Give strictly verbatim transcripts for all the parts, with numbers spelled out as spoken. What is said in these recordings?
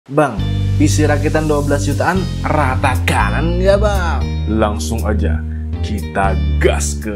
Bang, P C rakitan dua belas jutaan rata kanan nggak bang? Langsung aja kita gas ke.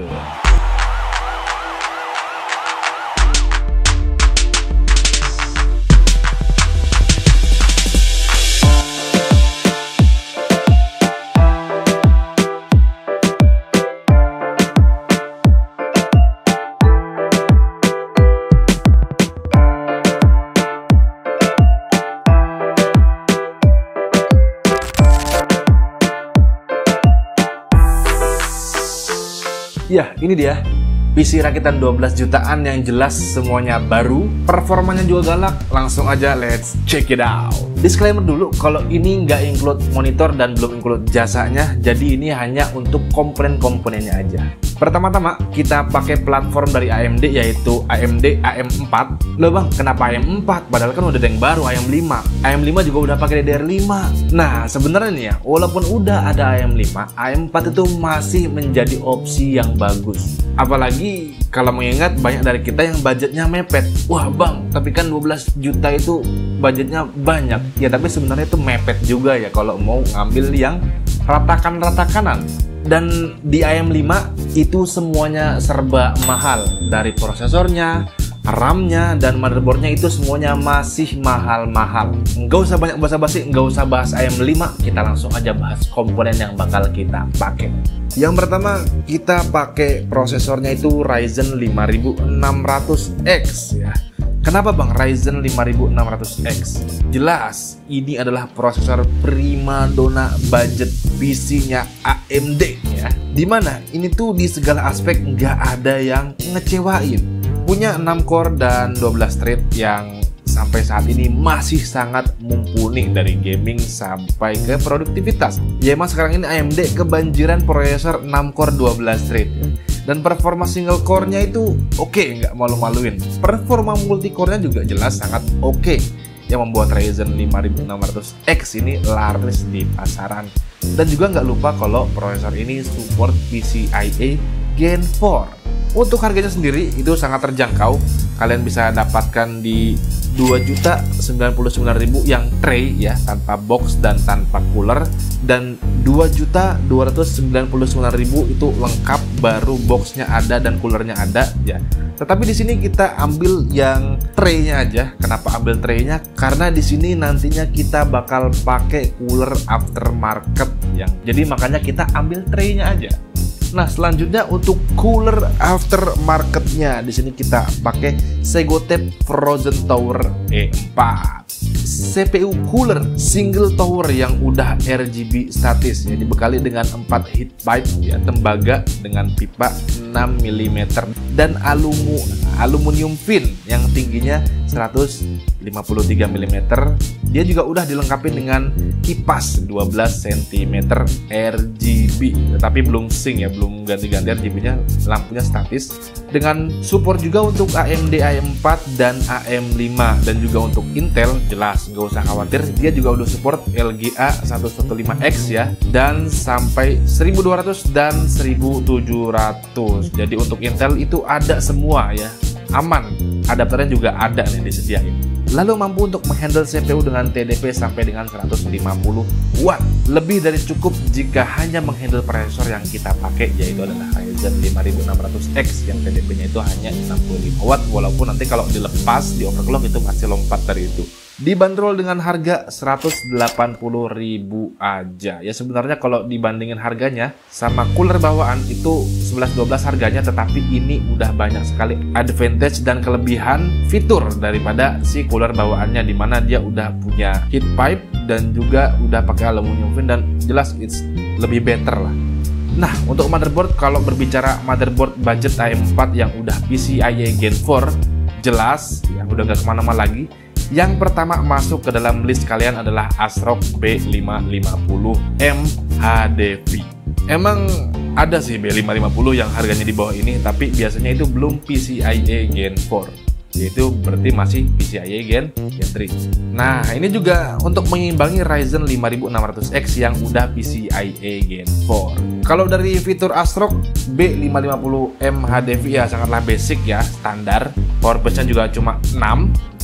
Ya, ini dia P C rakitan dua belas jutaan yang jelas semuanya baru, performanya juga galak. Langsung aja let's check it out. Disclaimer dulu, kalau ini nggak include monitor dan belum include jasanya, jadi ini hanya untuk komponen-komponennya aja. Pertama-tama kita pakai platform dari A M D yaitu A M D A M empat. Loh bang, kenapa A M empat? Padahal kan udah ada yang baru A M lima. A M lima juga udah pakai D D R lima. Nah sebenarnya nih ya, walaupun udah ada A M lima, A M empat itu masih menjadi opsi yang bagus. Apalagi kalau mengingat banyak dari kita yang budgetnya mepet. Wah bang, tapi kan dua belas juta itu budgetnya banyak. Ya tapi sebenarnya itu mepet juga ya kalau mau ngambil yang ratakan-ratakanan. Dan di A M lima itu semuanya serba mahal. Dari prosesornya, RAM-nya, dan motherboardnya itu semuanya masih mahal-mahal. Nggak usah banyak basa-basi, nggak usah bahas A M lima. Kita langsung aja bahas komponen yang bakal kita pakai. Yang pertama kita pakai prosesornya itu Ryzen lima ribu enam ratus X ya. Kenapa bang Ryzen lima ribu enam ratus X? Jelas, ini adalah prosesor primadona budget P C-nya A M D ya. Dimana ini tuh di segala aspek nggak ada yang ngecewain. Punya enam core dan dua belas thread yang sampai saat ini masih sangat mumpuni dari gaming sampai ke produktivitas. Ya emang sekarang ini A M D kebanjiran prosesor enam core dua belas thread ya. Dan performa single core-nya itu oke, okay, nggak malu-maluin. Performa multi-core-nya juga jelas sangat oke, okay, yang membuat Ryzen lima ribu enam ratus X ini laris di pasaran. Dan juga nggak lupa kalau prosesor ini support P C I E Gen empat. Untuk harganya sendiri itu sangat terjangkau. Kalian bisa dapatkan di dua juta sembilan puluh sembilan ribu yang tray ya, tanpa box dan tanpa cooler, dan dua juta dua ratus sembilan puluh sembilan ribu itu lengkap, baru boxnya ada dan coolernya ada ya. Tetapi di sini kita ambil yang tray-nya aja. Kenapa ambil tray-nya? Karena di sini nantinya kita bakal pakai cooler aftermarket yang. Jadi makanya kita ambil tray-nya aja. Nah, selanjutnya untuk cooler aftermarketnya di sini kita pakai Segotep Frozen Tower E empat. C P U cooler single tower yang udah R G B statis ya, dibekali dengan empat heat pipe ya, tembaga dengan pipa enam milimeter dan alumu, aluminium fin yang tingginya seratus lima puluh tiga milimeter. Dia juga udah dilengkapi dengan kipas dua belas sentimeter R G B, tetapi belum sync ya, belum ganti-ganti R G B-nya, lampunya statis. Dengan support juga untuk A M D A M empat dan A M lima, dan juga untuk Intel jelas nggak usah khawatir, dia juga udah support L G A seratus lima X ya, dan sampai seribu dua ratus dan seribu tujuh ratus. Jadi untuk Intel itu ada semua ya, aman. Adapternya juga ada nih disediain. Lalu mampu untuk menghandle C P U dengan T D P sampai dengan seratus lima puluh watt. Lebih dari cukup jika hanya menghandle prosesor yang kita pakai, yaitu adalah Ryzen lima ribu enam ratus X yang T D P-nya itu hanya enam puluh lima watt, walaupun nanti kalau dilepas di overclock itu masih lompat dari itu. Dibanderol dengan harga seratus delapan puluh ribu aja. Ya sebenarnya kalau dibandingin harganya sama cooler bawaan itu sebelas dua belas harganya, tetapi ini udah banyak sekali advantage dan kelebihan fitur daripada si cooler bawaannya, dimana dia udah punya heat pipe dan juga udah pakai aluminium fin, dan jelas it's lebih better lah. Nah untuk motherboard, kalau berbicara motherboard budget A M empat yang udah P C I E Gen empat, jelas ya udah gak kemana-mana lagi. Yang pertama masuk ke dalam list kalian adalah ASRock B lima lima nol M H D V. Emang ada sih B lima lima nol yang harganya di bawah ini, tapi biasanya itu belum P C I E Gen empat, yaitu berarti masih P C I E Gen tiga. Nah ini juga untuk mengimbangi Ryzen lima ribu enam ratus X yang udah P C I E Gen empat. Kalau dari fitur ASRock B lima lima nol M H D V ya sangatlah basic ya, standar. Power bus-nya juga cuma enam.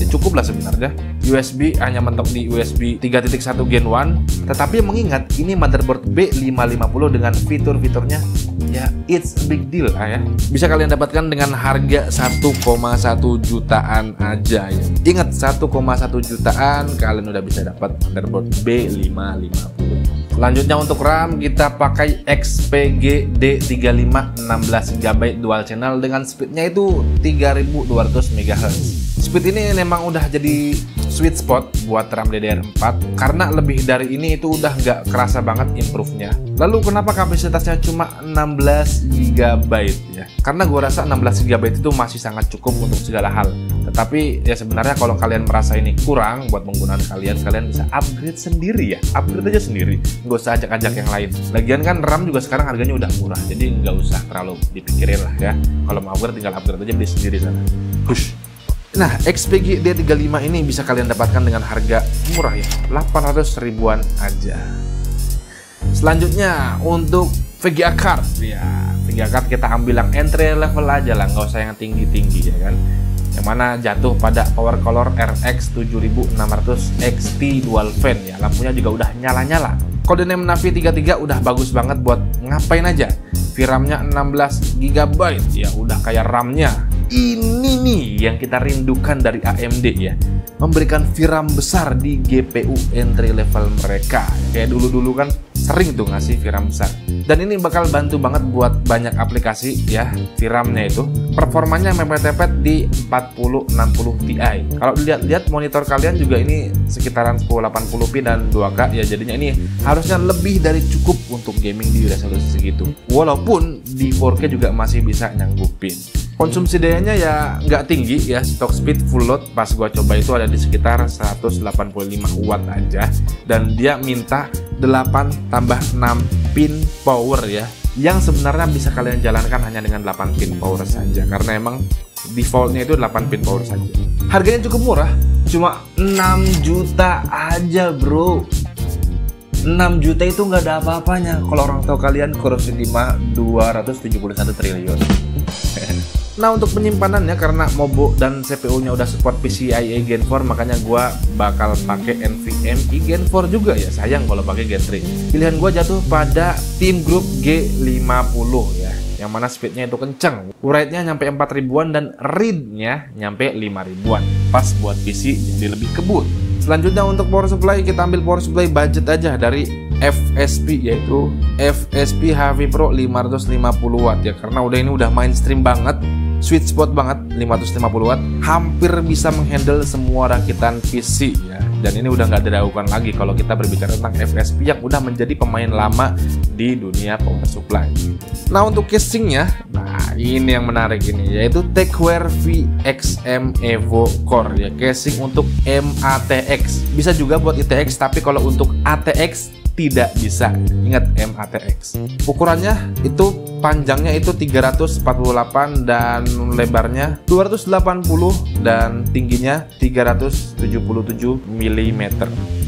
ya cukup lah sebenarnya. U S B hanya mentok di U S B tiga titik satu Gen satu, tetapi mengingat ini motherboard B lima lima nol dengan fitur-fiturnya ya it's a big deal lah ya. Bisa kalian dapatkan dengan harga satu koma satu jutaan aja ya. Ingat, satu koma satu jutaan kalian udah bisa dapat motherboard B lima lima nol. Selanjutnya untuk RAM kita pakai X P G D tiga lima enam belas giga byte dual channel dengan speednya itu tiga ribu dua ratus megahertz. Speed ini memang udah jadi sweet spot buat RAM D D R empat karena lebih dari ini itu udah nggak kerasa banget improve-nya. Lalu kenapa kapasitasnya cuma enam belas giga byte ya? Karena gue rasa enam belas giga byte itu masih sangat cukup untuk segala hal. Tetapi ya sebenarnya kalau kalian merasa ini kurang buat penggunaan kalian, kalian bisa upgrade sendiri ya. Upgrade aja sendiri, nggak usah ajak-ajak yang lain. Lagian kan RAM juga sekarang harganya udah murah, jadi nggak usah terlalu dipikirin lah ya. Kalau mau upgrade tinggal upgrade aja, beli sendiri sana. Push. Nah, X P G D tiga lima ini bisa kalian dapatkan dengan harga murah ya, delapan ratus ribuan aja. Selanjutnya untuk V G A card ya, V G A card kita ambil yang entry level aja lah, nggak usah yang tinggi-tinggi ya kan. Yang mana jatuh pada Power Color R X tujuh ribu enam ratus X T Dual Fan ya, lampunya juga udah nyala-nyala. Codename Navi tiga tiga udah bagus banget buat ngapain aja. V RAM-nya enam belas giga byte ya, udah kayak RAM-nya. Ini nih yang kita rindukan dari A M D ya, memberikan V RAM besar di G P U entry level mereka. Kayak dulu-dulu kan sering tuh ngasih V RAM besar. Dan ini bakal bantu banget buat banyak aplikasi ya, V RAM-nya itu. Performanya mepet-mepet di empat puluh enam puluh Ti. Kalau dilihat-lihat monitor kalian juga ini sekitaran sepuluh delapan puluh p dan dua K ya, jadinya ini harusnya lebih dari cukup untuk gaming di resolusi segitu. Walaupun di empat K juga masih bisa nyanggupin. Konsumsi dayanya ya nggak tinggi ya, stock speed full load pas gua coba itu ada di sekitar seratus delapan puluh lima watt aja, dan dia minta delapan tambah enam pin power ya, yang sebenarnya bisa kalian jalankan hanya dengan delapan pin power saja karena emang defaultnya itu delapan pin power saja. Harganya cukup murah, cuma enam juta aja bro. enam juta itu nggak ada apa-apanya kalau orang tahu kalian Korupsi lima dua ratus tujuh puluh satu triliun. Nah, untuk penyimpanannya karena Mobo dan C P U-nya udah support P C I E Gen empat, makanya gua bakal pakai NVMe Gen empat juga ya. Sayang kalau pakai Gen tiga. Pilihan gua jatuh pada Team Group G lima puluh ya, yang mana speednya itu kenceng. Write-nya nyampe empat ribuan dan read-nya nyampe lima ribuan. Pas buat P C jadi lebih kebut. Selanjutnya untuk power supply, kita ambil power supply budget aja dari F S P, yaitu F S P H V Pro lima ratus lima puluh watt ya, karena udah ini udah mainstream banget, sweet spot banget, lima ratus lima puluh watt, hampir bisa menghandle semua rakitan P C ya. Dan ini udah nggak diragukan lagi kalau kita berbicara tentang F S P yang udah menjadi pemain lama di dunia power supply. Nah, untuk casingnya, nah ini yang menarik ini, yaitu Techwear V X M Evo Core ya, casing untuk M A T X. Bisa juga buat I T X, tapi kalau untuk A T X tidak bisa. Ingat M A T X. Ukurannya itu panjangnya itu tiga ratus empat puluh delapan dan lebarnya dua ratus delapan puluh dan tingginya tiga ratus tujuh puluh tujuh milimeter.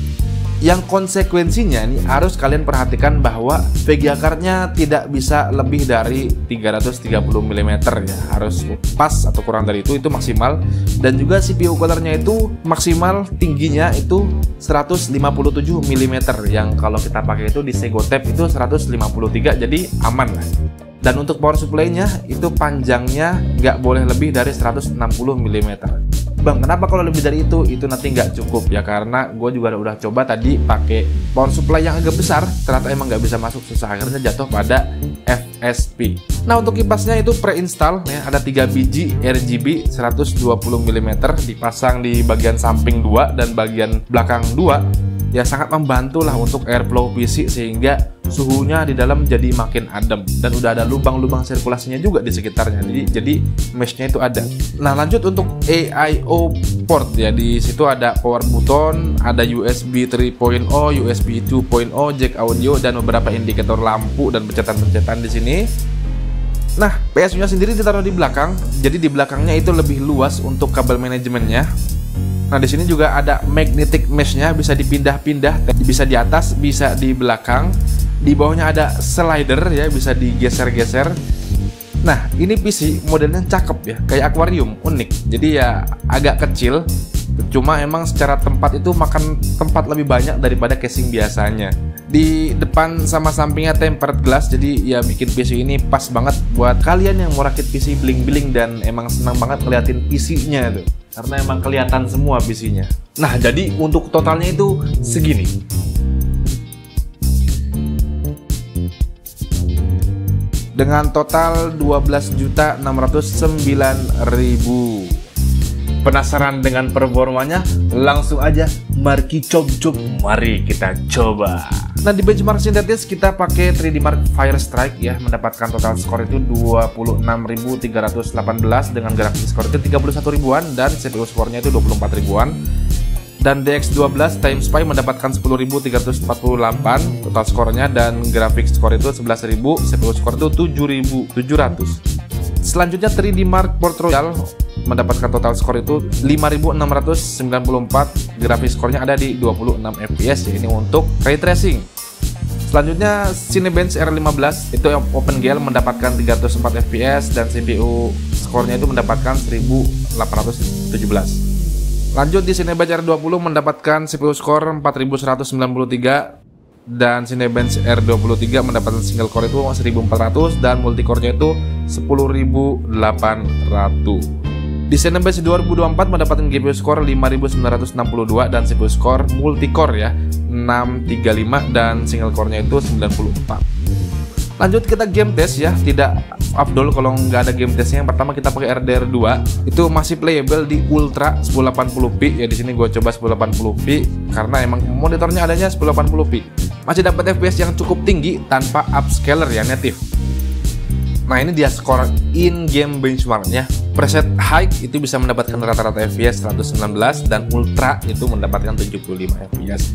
Yang konsekuensinya nih harus kalian perhatikan bahwa V G A card-nya tidak bisa lebih dari tiga ratus tiga puluh milimeter ya, harus pas atau kurang dari itu, itu maksimal. Dan juga C P U cooler-nya itu maksimal tingginya itu seratus lima puluh tujuh milimeter, yang kalau kita pakai itu di Segotep itu seratus lima puluh tiga, jadi aman lah. Dan untuk power supply-nya itu panjangnya nggak boleh lebih dari seratus enam puluh milimeter. Bang, kenapa kalau lebih dari itu? Itu nanti nggak cukup ya, karena gue juga udah coba tadi pakai power supply yang agak besar, ternyata emang nggak bisa masuk, susah, akhirnya jatuh pada F S P. Nah, untuk kipasnya itu pre-install ya, ada tiga biji R G B seratus dua puluh milimeter, dipasang di bagian samping dua dan bagian belakang dua. Ya sangat membantu lah untuk airflow P C sehingga suhunya di dalam jadi makin adem, dan udah ada lubang-lubang sirkulasinya juga di sekitarnya, jadi jadi meshnya itu ada. Nah, lanjut untuk A I O port ya, di situ ada power button, ada U S B tiga titik nol, U S B dua titik nol, jack audio, dan beberapa indikator lampu dan pencetan-pencetan di sini. Nah, P S U-nya sendiri ditaruh di belakang, jadi di belakangnya itu lebih luas untuk kabel manajemennya. Nah, di sini juga ada magnetic mesh-nya, bisa dipindah-pindah, bisa di atas, bisa di belakang. Di bawahnya ada slider ya, bisa digeser-geser. Nah, ini P C modelnya cakep ya, kayak akuarium, unik. Jadi ya agak kecil, Cuma emang secara tempat itu makan tempat lebih banyak daripada casing biasanya. Di depan sama sampingnya tempered glass, jadi ya bikin P C ini pas banget buat kalian yang mau rakit P C bling-bling dan emang senang banget ngeliatin P C-nya tuh. Karena emang kelihatan semua P C-nya. Nah, jadi untuk totalnya itu segini. Dengan total dua belas juta enam ratus sembilan ribu. Penasaran dengan performanya? Langsung aja, mari coba, mari kita coba. Nah, di benchmark sintetis kita pakai tiga D Mark Firestrike ya, mendapatkan total skor itu dua puluh enam ribu tiga ratus delapan belas dengan grafik skor itu tiga puluh satu ribuan dan C P U skornya itu dua puluh empat ribuan. Dan D X dua belas Time Spy mendapatkan sepuluh ribu tiga ratus empat puluh delapan total skornya dan grafik skor itu sebelas ribu, C P U skor itu tujuh ribu tujuh ratus. Selanjutnya tiga D Mark Port Royal mendapatkan total skor itu lima ribu enam ratus sembilan puluh empat, grafik skornya ada di dua puluh enam F P S ya, ini untuk ray tracing. Selanjutnya Cinebench R lima belas itu yang Open G L mendapatkan tiga ratus empat F P S dan C P U skornya itu mendapatkan seribu delapan ratus tujuh belas. Lanjut di Cinebench R dua puluh mendapatkan C P U skor empat ribu seratus sembilan puluh tiga dan Cinebench R dua puluh tiga mendapatkan single core itu seribu empat ratus dan multicore-nya itu sepuluh ribu delapan ratus. Di Cinebench dua ribu dua puluh empat mendapatkan G P U skor lima ribu sembilan ratus enam puluh dua dan C P U skor multicore ya enam tiga lima dan single core-nya itu sembilan puluh empat. Lanjut kita game test ya, tidak afdol kalau nggak ada game testnya. Yang pertama kita pakai R D R dua, itu masih playable di Ultra sepuluh delapan puluh p ya. Di sini gue coba sepuluh delapan puluh p karena emang monitornya adanya sepuluh delapan puluh p. Masih dapat F P S yang cukup tinggi tanpa upscaler ya, native. Nah, ini dia skor in-game benchmarknya. Preset high itu bisa mendapatkan rata-rata F P S seratus sembilan belas dan ultra itu mendapatkan tujuh puluh lima F P S.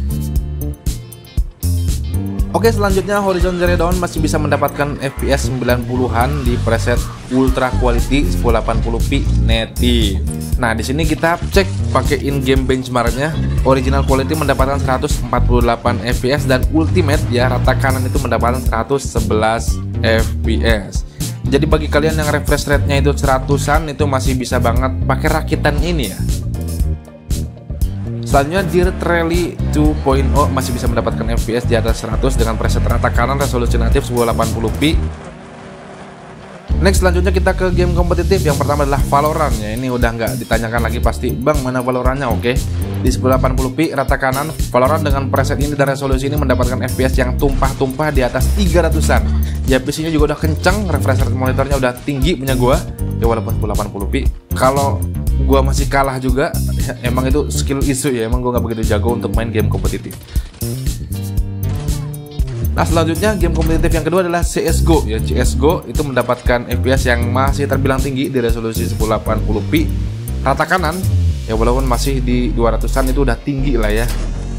Oke, selanjutnya Horizon Zero Dawn masih bisa mendapatkan F P S sembilan puluhan di preset Ultra Quality sepuluh delapan puluh p native. Nah, di sini kita cek pakai in-game benchmarknya. Original Quality mendapatkan seratus empat puluh delapan F P S dan Ultimate ya rata kanan itu mendapatkan seratus sebelas F P S. Jadi bagi kalian yang refresh rate-nya itu seratusan itu masih bisa banget pakai rakitan ini ya. Selanjutnya Dirt Rally dua titik nol masih bisa mendapatkan F P S di atas seratus dengan preset rata kanan resolusi natif sepuluh delapan puluh p. Next, selanjutnya kita ke game kompetitif. Yang pertama adalah Valorant ya. Ini udah nggak ditanyakan lagi pasti, Bang mana Valorantnya? Oke, di sepuluh delapan puluh p rata kanan Valorant dengan preset ini dan resolusi ini mendapatkan F P S yang tumpah-tumpah di atas tiga ratusan. Ya P C-nya juga udah kenceng, refresh rate monitornya udah tinggi punya gua. Ya walaupun sepuluh delapan puluh p, kalau gua masih kalah juga, ya, emang itu skill issue ya. Emang gua nggak begitu jago untuk main game kompetitif. Nah, selanjutnya game kompetitif yang kedua adalah C S G O ya. C S G O itu mendapatkan F P S yang masih terbilang tinggi di resolusi sepuluh delapan puluh p rata kanan ya, walaupun masih di dua ratusan itu udah tinggi lah ya.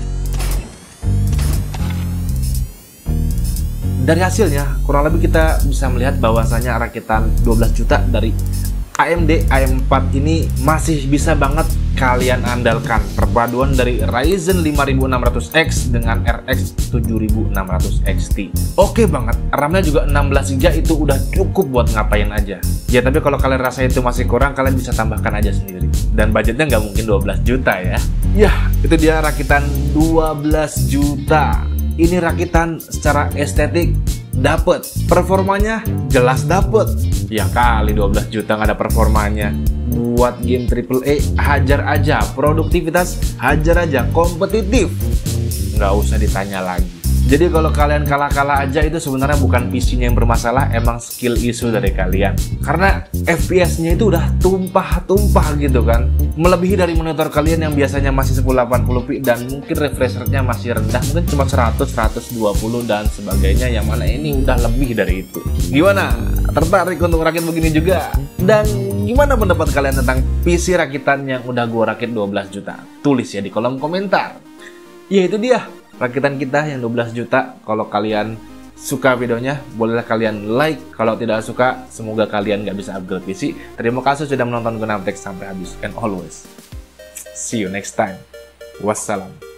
Dari hasilnya kurang lebih kita bisa melihat bahwasanya rakitan dua belas juta dari A M D A M empat ini masih bisa banget kalian andalkan. Perpaduan dari Ryzen lima ribu enam ratus X dengan R X tujuh ribu enam ratus X T. Oke banget, RAM-nya juga enam belas giga itu udah cukup buat ngapain aja. Ya tapi kalau kalian rasa itu masih kurang, kalian bisa tambahkan aja sendiri. Dan budgetnya nggak mungkin dua belas juta ya. Yah, itu dia rakitan dua belas juta. Ini rakitan secara estetik dapet, performanya jelas dapet. Ya kali dua belas juta nggak ada performanya. Buat game triple A hajar aja, produktivitas hajar aja, kompetitif nggak usah ditanya lagi. Jadi kalau kalian kalah-kalah aja itu sebenarnya bukan P C-nya yang bermasalah, emang skill issue dari kalian. Karena F P S-nya itu udah tumpah-tumpah gitu kan, melebihi dari monitor kalian yang biasanya masih sepuluh delapan puluh p dan mungkin refresh rate-nya masih rendah, mungkin cuma seratus, seratus dua puluh dan sebagainya, yang mana ini udah lebih dari itu. Gimana? Tertarik untuk rakit begini juga? Dan gimana pendapat kalian tentang P C rakitan yang udah gua rakit dua belas juta? Tulis ya di kolom komentar. Ya itu dia rakitan kita yang dua belas juta. Kalau kalian suka videonya, bolehlah kalian like. Kalau tidak suka, semoga kalian nggak bisa upgrade P C. Terima kasih sudah menonton Gunaptek sampai habis. And always, see you next time. Wassalam.